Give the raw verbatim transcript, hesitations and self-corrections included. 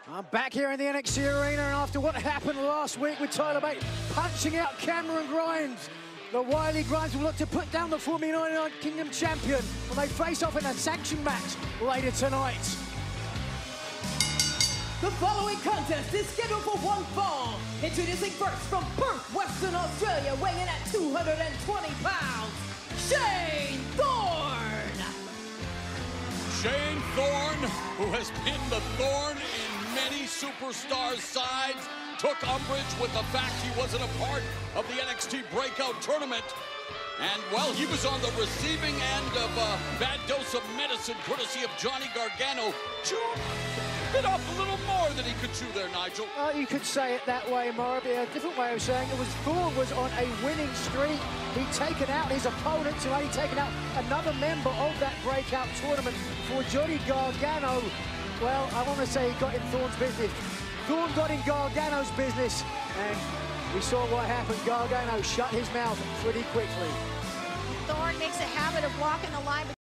I'm back here in the N X T arena, and after what happened last week with Tyler Bate punching out Cameron Grimes, the wily Grimes will look to put down the former United Kingdom champion when they face off in a sanctioned match later tonight. The following contest is scheduled for one fall. Introducing first from Perth, Western Australia, weighing in at two hundred twenty pounds, Shane Thorne. Shane Thorne, who has pinned the Thorn in many superstars' sides, took umbrage with the fact he wasn't a part of the N X T Breakout Tournament. And, well, he was on the receiving end of a bad dose of medicine, courtesy of Johnny Gargano. Bit off a little more than he could chew there, Nigel. Uh, you could say it that way, Mara, but a different way of saying it was Thorne was on a winning streak. He'd taken out his opponents, and he'd taken out another member of that breakout tournament for Johnny Gargano. Well, I want to say he got in Thorne's business. Thorne got in Gargano's business, and we saw what happened. Gargano shut his mouth pretty quickly. Thorne makes a habit of walking the line.